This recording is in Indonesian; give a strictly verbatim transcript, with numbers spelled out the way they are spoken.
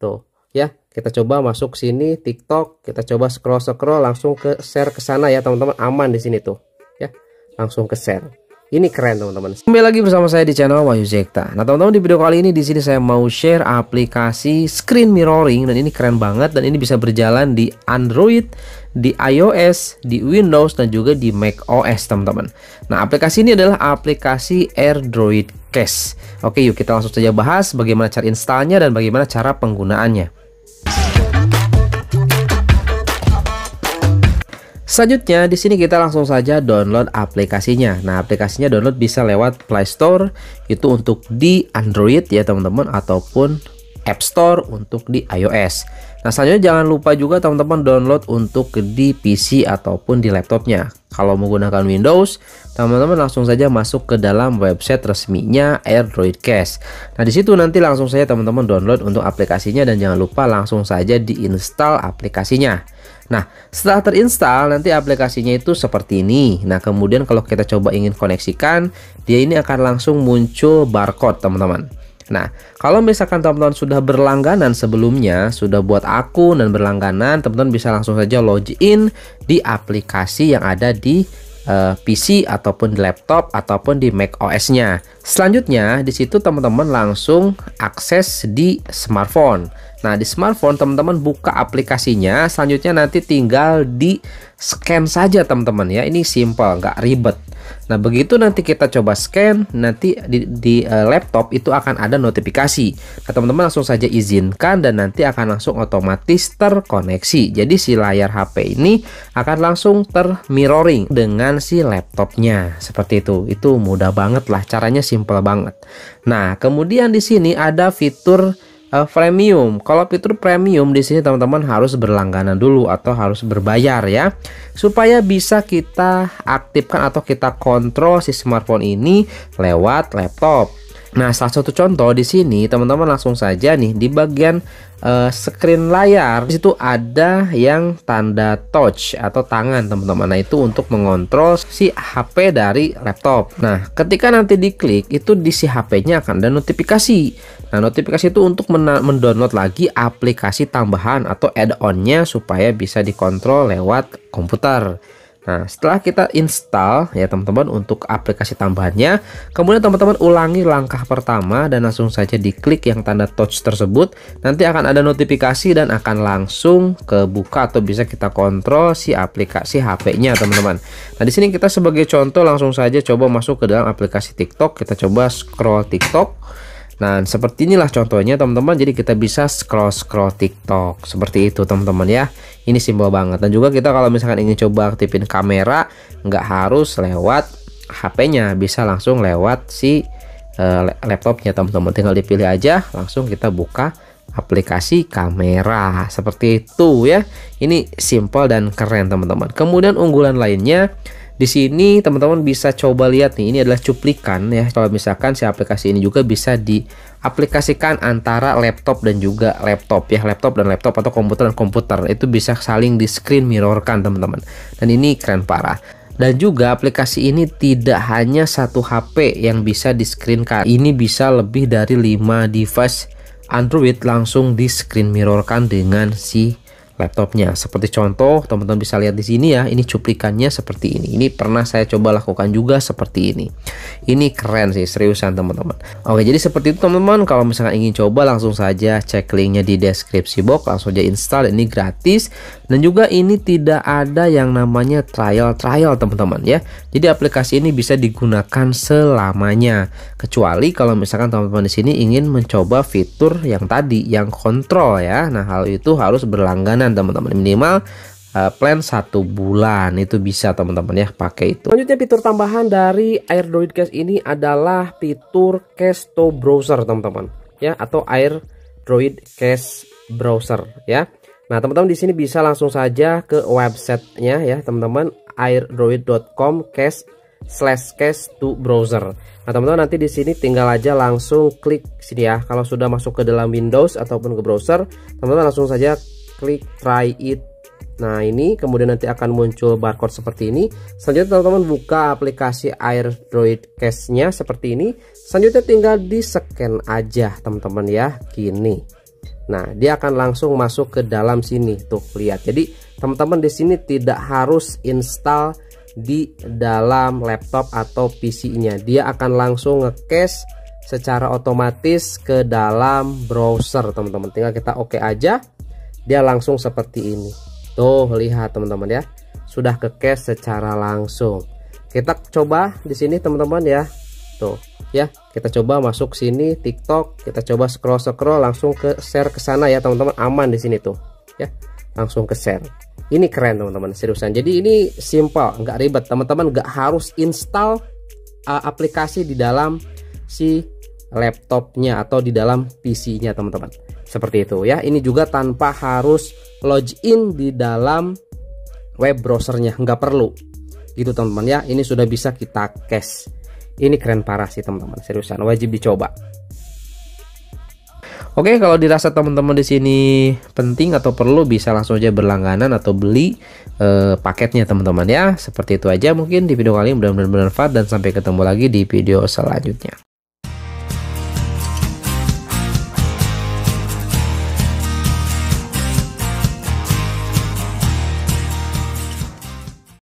Tuh ya, kita coba masuk sini TikTok, kita coba scroll scroll langsung ke share ke sana ya teman-teman, aman di sini tuh ya, langsung ke share. Ini keren teman-teman. Kembali lagi bersama saya di channel Wahyu Zekta. Nah teman-teman, di video kali ini di sini saya mau share aplikasi screen mirroring, dan ini keren banget, dan ini bisa berjalan di Android, di iOS, di Windows, dan juga di macOS teman-teman. Nah aplikasi ini adalah aplikasi AirDroid Case. Oke, yuk kita langsung saja bahas bagaimana cara installnya dan bagaimana cara penggunaannya. Selanjutnya di sini kita langsung saja download aplikasinya. Nah, aplikasinya download bisa lewat Play Store itu untuk di Android ya teman-teman, ataupun App Store untuk di iOS. Nah, selanjutnya jangan lupa juga teman-teman download untuk di P C ataupun di laptopnya. Kalau menggunakan Windows, teman-teman langsung saja masuk ke dalam website resminya AirDroid Case. Nah, di situ nanti langsung saja teman-teman download untuk aplikasinya, dan jangan lupa langsung saja diinstal aplikasinya. Nah, setelah terinstall nanti aplikasinya itu seperti ini. Nah, kemudian kalau kita coba ingin koneksikan, dia ini akan langsung muncul barcode teman-teman. Nah, kalau misalkan teman-teman sudah berlangganan sebelumnya, sudah buat akun dan berlangganan, teman-teman bisa langsung saja login di aplikasi yang ada di uh, P C ataupun di laptop ataupun di macOS-nya. Selanjutnya di situ teman-teman langsung akses di smartphone. Nah, di smartphone teman-teman buka aplikasinya, selanjutnya nanti tinggal di scan saja teman-teman ya. Ini simple, nggak ribet. Nah, begitu nanti kita coba scan, nanti di, di uh, laptop itu akan ada notifikasi. Nah, teman-teman langsung saja izinkan, dan nanti akan langsung otomatis terkoneksi. Jadi si layar H P ini akan langsung termirroring dengan si laptopnya. Seperti itu. Itu mudah banget lah, caranya simple banget. Nah, kemudian di sini ada fitur Uh, premium. Kalau fitur premium di sini teman-teman harus berlangganan dulu atau harus berbayar ya, supaya bisa kita aktifkan atau kita kontrol si smartphone ini lewat laptop. Nah, salah satu contoh di sini teman-teman langsung saja nih di bagian uh, screen layar, di situ ada yang tanda touch atau tangan teman-teman. Nah, itu untuk mengontrol si H P dari laptop. Nah, ketika nanti diklik itu di si H P-nya akan ada notifikasi. Nah, notifikasi itu untuk mendownload lagi aplikasi tambahan atau add-on-nya supaya bisa dikontrol lewat komputer. Nah, setelah kita install ya teman-teman untuk aplikasi tambahannya, kemudian teman-teman ulangi langkah pertama dan langsung saja diklik yang tanda touch tersebut. Nanti akan ada notifikasi dan akan langsung kebuka atau bisa kita kontrol si aplikasi H P-nya teman-teman. Nah, di sini kita sebagai contoh langsung saja coba masuk ke dalam aplikasi TikTok. Kita coba scroll TikTok. Nah, seperti inilah contohnya teman-teman. Jadi kita bisa scroll-scroll TikTok seperti itu teman-teman ya. Ini simpel banget. Dan juga kita kalau misalkan ingin coba aktifin kamera, nggak harus lewat H P-nya, bisa langsung lewat si uh, laptopnya teman-teman. Tinggal dipilih aja, langsung kita buka aplikasi kamera seperti itu ya. Ini simple dan keren teman-teman. Kemudian unggulan lainnya di sini teman-teman bisa coba lihat nih, ini adalah cuplikan ya. Kalau misalkan si aplikasi ini juga bisa diaplikasikan antara laptop dan juga laptop ya, laptop dan laptop atau komputer dan komputer, itu bisa saling di screen mirrorkan teman-teman. Dan ini keren parah. Dan juga aplikasi ini tidak hanya satu H P yang bisa di screenkan, ini bisa lebih dari lima device Android langsung di screen mirrorkan dengan si laptopnya. Seperti contoh teman-teman bisa lihat di sini ya, ini cuplikannya seperti ini. Ini pernah saya coba lakukan juga seperti ini. Ini keren sih, seriusan teman-teman. Oke, jadi seperti itu teman-teman. Kalau misalkan ingin coba langsung saja cek linknya di deskripsi box, langsung aja install. Ini gratis, dan juga ini tidak ada yang namanya trial trial teman-teman ya. Jadi aplikasi ini bisa digunakan selamanya, kecuali kalau misalkan teman-teman di sini ingin mencoba fitur yang tadi, yang kontrol ya. Nah, hal itu harus berlangganan teman-teman, minimal uh, plan satu bulan itu bisa teman-teman ya pakai itu. Selanjutnya fitur tambahan dari AirDroid Case ini adalah fitur Case to Browser teman-teman ya, atau AirDroid Case Browser ya. Nah, teman-teman di sini bisa langsung saja ke websitenya ya teman-teman, airdroid dot com case slash case to browser. Nah, teman-teman nanti di sini tinggal aja langsung klik sini ya. Kalau sudah masuk ke dalam Windows ataupun ke browser, teman-teman langsung saja klik try it. Nah, ini kemudian nanti akan muncul barcode seperti ini. Selanjutnya teman-teman buka aplikasi AirDroid Case-nya seperti ini. Selanjutnya tinggal di scan aja teman-teman ya, gini. Nah, dia akan langsung masuk ke dalam sini tuh, lihat. Jadi teman-teman di sini tidak harus install di dalam laptop atau P C-nya. Dia akan langsung nge-cache secara otomatis ke dalam browser, teman-teman. Tinggal kita oke aja, dia langsung seperti ini. Tuh, lihat teman-teman ya. Sudah ke-cache secara langsung. Kita coba di sini teman-teman ya. Tuh, ya. Kita coba masuk sini TikTok, kita coba scroll-scroll langsung ke share ke sana ya, teman-teman. Aman di sini tuh, ya. Langsung ke share. Ini keren teman-teman, seriusan. Jadi ini simple, nggak ribet. Teman-teman nggak harus install uh, aplikasi di dalam si laptopnya atau di dalam P C-nya, teman-teman. Seperti itu ya. Ini juga tanpa harus login di dalam web browsernya, nggak perlu. Gitu teman-teman ya. Ini sudah bisa kita cache. Ini keren parah sih teman-teman, seriusan, wajib dicoba. Oke, kalau dirasa teman-teman di sini penting atau perlu, bisa langsung aja berlangganan atau beli eh, paketnya teman-teman ya. Seperti itu aja mungkin di video kali ini, mudah-mudahan bermanfaat dan sampai ketemu lagi di video selanjutnya.